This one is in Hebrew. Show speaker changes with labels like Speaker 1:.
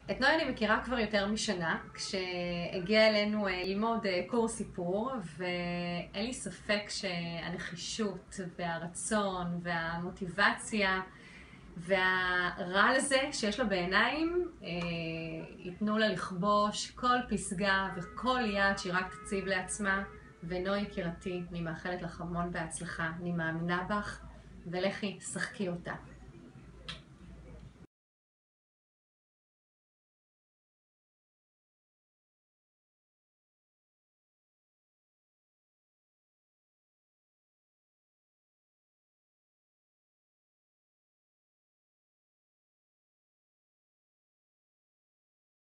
Speaker 1: את נוי אני מכירה כבר יותר משנה, כשהגיעה אלינו ללמוד קורס סיפור, ואין לי ספק שהנחישות והרצון והמוטיבציה והרעל הזה שיש לה בעיניים ייתנו לה לכבוש כל פסגה וכל יעד שהיא רק תציב לעצמה. ונוי יקירתי, אני מאחלת לך המון בהצלחה, אני מאמינה בך, ולכי, שחקי אותה.